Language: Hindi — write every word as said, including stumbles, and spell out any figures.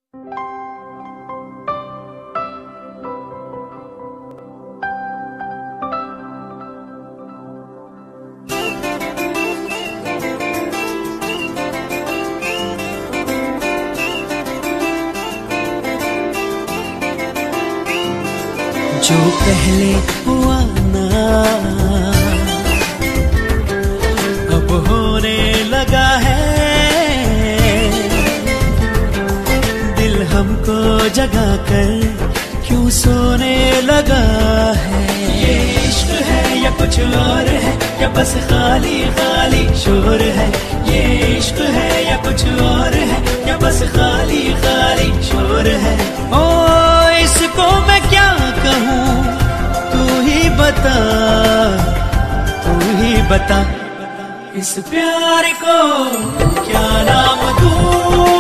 जो पहले हुआ ना अब होने लगा है, दिल हमको जगा कर क्यों सोने लगा है। ये इश्क है या कुछ और है, या बस खाली खाली शोर है। ये इश्क है या कुछ और है, या बस खाली खाली शोर है। ओ इसको मैं क्या कहूँ, तू ही बता, तू ही बता। इस प्यार को क्या नाम दूँ।